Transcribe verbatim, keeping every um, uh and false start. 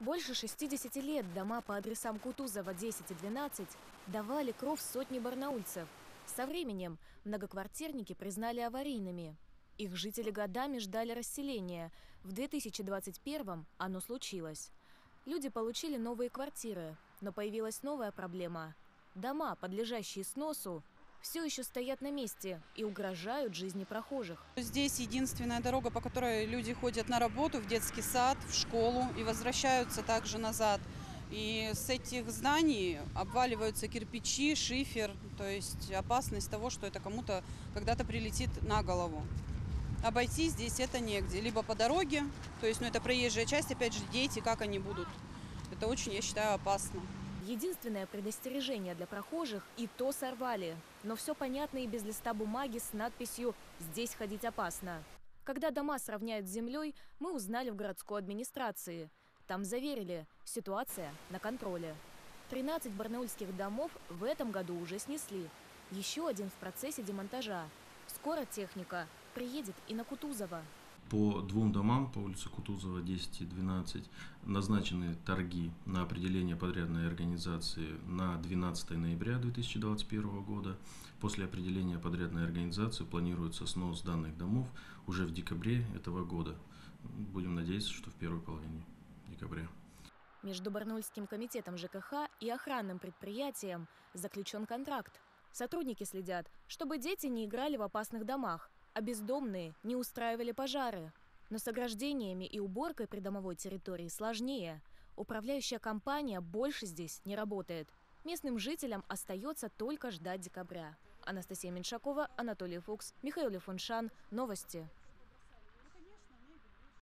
Больше шестидесяти лет дома по адресам Кутузова десять и двенадцать давали кров сотни барнаульцев. Со временем многоквартирники признали аварийными. Их жители годами ждали расселения. В две тысячи двадцать первом оно случилось. Люди получили новые квартиры, но появилась новая проблема. Дома, подлежащие сносу, все еще стоят на месте и угрожают жизни прохожих. Здесь единственная дорога, по которой люди ходят на работу, в детский сад, в школу и возвращаются также назад. И с этих зданий обваливаются кирпичи, шифер, то есть опасность того, что это кому-то когда-то прилетит на голову. Обойти здесь это негде. Либо по дороге, то есть ну, это проезжая часть, опять же, дети, как они будут. Это очень, я считаю, опасно. Единственное предостережение для прохожих и то сорвали. Но все понятно и без листа бумаги с надписью «Здесь ходить опасно». Когда дома сравняют с землей, мы узнали в городской администрации. Там заверили – ситуация на контроле. тринадцать барнаульских домов в этом году уже снесли. Еще один в процессе демонтажа. Скоро техника приедет и на Кутузова. По двум домам по улице Кутузова десять и двенадцать назначены торги на определение подрядной организации на двенадцатое ноября две тысячи двадцать первого года. После определения подрядной организации планируется снос данных домов уже в декабре этого года. Будем надеяться, что в первой половине декабря. Между Барнаульским комитетом ЖКХ и охранным предприятием заключен контракт. Сотрудники следят, чтобы дети не играли в опасных домах, а бездомные не устраивали пожары. Но с ограждениями и уборкой придомовой территории сложнее. Управляющая компания больше здесь не работает. Местным жителям остается только ждать декабря. Анастасия Меньшакова, Анатолий Фукс, Михаил Лифуншан. Новости.